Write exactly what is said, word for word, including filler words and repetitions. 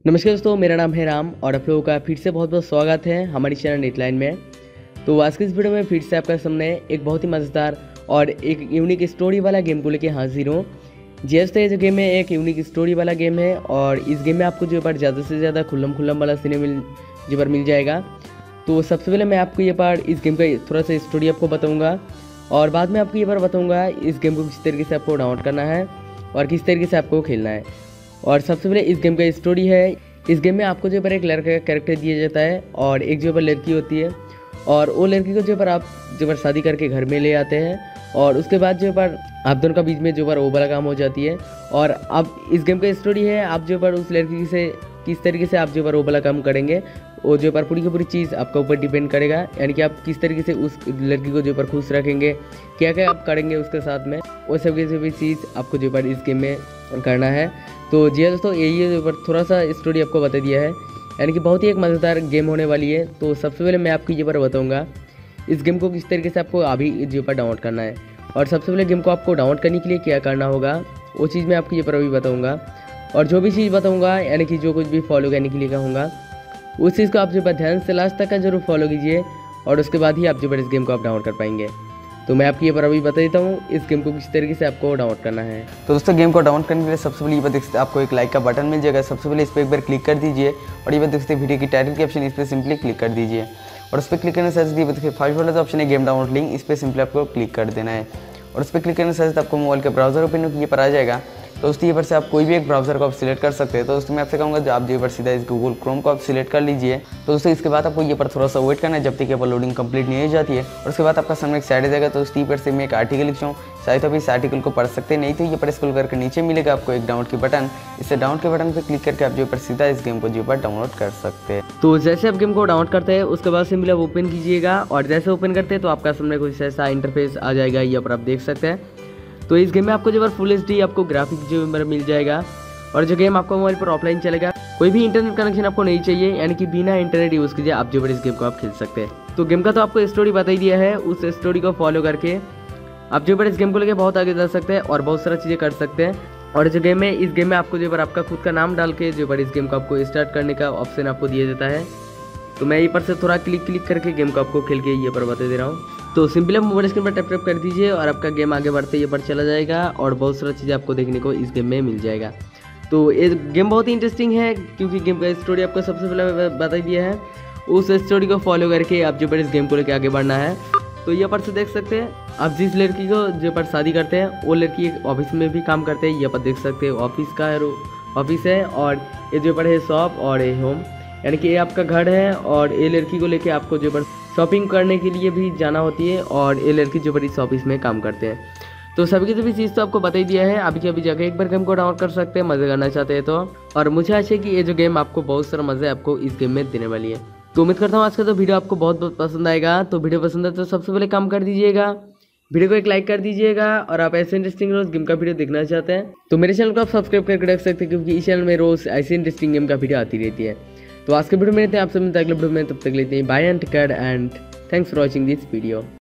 नमस्कार दोस्तों, मेरा नाम है राम और आप लोगों का फिर से बहुत बहुत स्वागत है हमारी चैनल नेटलाइन में। तो आज के इस वीडियो में फिर से आपका सामने एक बहुत ही मज़ेदार और एक यूनिक स्टोरी वाला गेम को लेके हाजिर हूँ। जी दोस्तों, ये जो गेम है एक यूनिक स्टोरी वाला गेम है और इस गेम में आपको जो पर ज़्यादा से ज़्यादा खुल्लम खुल्लम वाला सीने मिल जो पर मिल जाएगा। तो सबसे पहले मैं आपको ये पार इस गेम का थोड़ा सा स्टोरी आपको बताऊँगा और बाद में आपको ये बार बताऊँगा इस गेम को किस तरीके से आपको डाउनलोड करना है और किस तरीके से आपको खेलना है। और सबसे पहले इस गेम का स्टोरी है। इस गेम में आपको जो पर एक लड़का का कैरेक्टर दिया जाता है और एक जो पर लड़की होती है और वो लड़की को जो पर आप जो पर शादी करके घर में ले आते हैं और उसके बाद जो पर आप दोनों का बीच में जो पर वो वाला काम हो जाती है। और अब इस गेम का स्टोरी है आप जो पर उस लड़की से किस तरीके से आप जो पर वो वाला काम करेंगे, वो जो पर पूरी की पूरी चीज़ आपके ऊपर डिपेंड करेगा। यानी कि आप किस तरीके से उस लड़की को जो पर खुश रखेंगे, क्या क्या आप करेंगे उसके साथ में, वो सब की सभी चीज़ आपको जो पर इस गेम में करना है। तो जी हाँ दोस्तों, यही है जो पर थोड़ा सा स्टोरी आपको बता दिया है, यानी कि बहुत ही एक मज़ेदार गेम होने वाली है। तो सबसे पहले मैं आपको ये पर बताऊँगा इस गेम को किस तरीके से आपको अभी जो पर डाउनलोड करना है और सबसे पहले गेम को आपको डाउनलोड करने के लिए क्या करना होगा वो चीज़ मैं आपको ये पर अभी बताऊँगा। और जो भी चीज़ बताऊँगा यानी कि जो कुछ भी फॉलो करने के लिए कहूँगा उस चीज़ को आप जो पर ध्यान से लास्ट तक का जरूर फॉलो कीजिए और उसके बाद ही आप जो पर इस गेम को आप डाउनलोड कर पाएंगे। तो मैं आपको ये पर अभी बता देता हूँ इस गेम को किस तरीके से आपको डाउनलोड करना है। तो दोस्तों, गेम को डाउनलोड करने के लिए सबसे पहले ये बात देख सकते हैं, आपको एक लाइक का बटन मिल जाएगा। सबसे पहले इस पर एक बार क्लिक कर दीजिए और ये बात देख सकते हैं वीडियो की टाइटल के ऑप्शन, इस पर सिंपली क्लिक कर दीजिए और उस पर क्लिक करने से ये देखिए फर्स्ट वाला जो ऑप्शन है गेम डाउनलोड लिंक, इस पर सिंपली आपको क्लिक कर देना है और उस पर क्लिक करने से आपको मोबाइल के ब्राउजर ओपन ये पर आ जाएगा। तो दोस्तों, ये पर से आप कोई भी एक ब्राउजर को आप सिलेक्ट कर सकते हैं। तो दोस्तों, मैं आपसे कहूँगा जो आप ये पर सीधा इस गूगल क्रोम को आप सिलेक्ट कर लीजिए। तो दोस्तों, इसके बाद आपको ये पर थोड़ा सा वेट करना है जब तक ये पर लोडिंग कंप्लीट नहीं हो जाती है और उसके बाद आपका सामने एक साइड आ जाएगा। तो उस पर से मैं एक आर्टिकल लिखता हूँ, चाहे तो आप इस आर्टिकल को पढ़ सकते हैं, नहीं तो ये पर स्क्रॉल करके नीचे मिलेगा आपको एक डाउनलोड की बटन। इससे डाउनलोड के बटन पर क्लिक करके आप जो पर सीधा इस गेम को जो पर डाउनलोड कर सकते हैं। तो जैसे आप गेम को डाउनलोड करते हैं उसके बाद सिंपली आप ओपन कीजिएगा और जैसे ओपन करते हैं तो आपका सामने कुछ ऐसा इंटरफेस आ जाएगा, यहाँ पर आप देख सकते हैं। तो इस गेम में आपको जो है फुल एच डी आपको ग्राफिक जो मिल जाएगा और जो गेम आपको मोबाइल पर ऑफलाइन चलेगा, कोई भी इंटरनेट कनेक्शन आपको नहीं चाहिए, यानी कि बिना इंटरनेट यूज़ कीजिए आप जो है इस गेम को आप खेल सकते हैं। तो गेम का तो आपको स्टोरी बता ही दिया है, उस स्टोरी को फॉलो करके आप जो है इस गेम को लेकर बहुत आगे जा सकते हैं और बहुत सारा चीज़ें कर सकते हैं। और जो गेम है इस गेम में आपको जो है आपका खुद का नाम डाल के जो है इस गेम को आपको स्टार्ट करने का ऑप्शन आपको दिया जाता है। तो मैं ये पर से थोड़ा क्लिक क्लिक करके गेम को आपको खेल के ये पर बता दे रहा हूँ। तो सिंपली आप मोबाइल स्क्रीन पर टैप टैप कर दीजिए और आपका गेम आगे बढ़ते ये पर चला जाएगा और बहुत सारा चीज़ें आपको देखने को इस गेम में मिल जाएगा। तो ये गेम बहुत ही इंटरेस्टिंग है क्योंकि गेम का स्टोरी आपको सबसे पहले बता दिया है, उस स्टोरी को फॉलो करके आप जो पर इस गेम को लेकर आगे बढ़ना है। तो ये पर से देख सकते हैं आप जिस लड़की को जो पर शादी करते हैं वो लड़की एक ऑफिस में भी काम करते हैं। ये पर देख सकते हैं ऑफिस का ऑफिस है और ये जो पर है शॉप और ये होम, यानी कि ये आपका घर है और ये लड़की को लेके आपको जो पर शॉपिंग करने के लिए भी जाना होती है और ये लड़की जो पर इस ऑफिस में काम करते हैं। तो सभी की सभी चीज़ तो आपको बता ही दिया है, अभी के अभी जाकर एक बार गेम को डाउनलोड कर सकते हैं मज़े करना चाहते हैं तो। और मुझे आशा है कि ये जो गेम आपको बहुत सारा मज़ा आपको इस गेम में देने वाली है। तो उम्मीद करता हूँ आज का तो वीडियो आपको बहुत बहुत पसंद आएगा। तो वीडियो पसंद है तो सबसे पहले काम कर दीजिएगा, वीडियो को एक लाइक कर दीजिएगा और आप ऐसे इंटरेस्टिंग रोज गेम का वीडियो देखना चाहते हैं तो मेरे चैनल को आप सब्सक्राइब करके रख सकते हैं क्योंकि इस चैनल में रोज ऐसी इंटरेस्टिंग गेम का वीडियो आती रहती है। तो आज के वीडियो में आप सब मिलते हैं अगले वीडियो में, तब तक लेते हैं bye and take care and thanks for watching this video.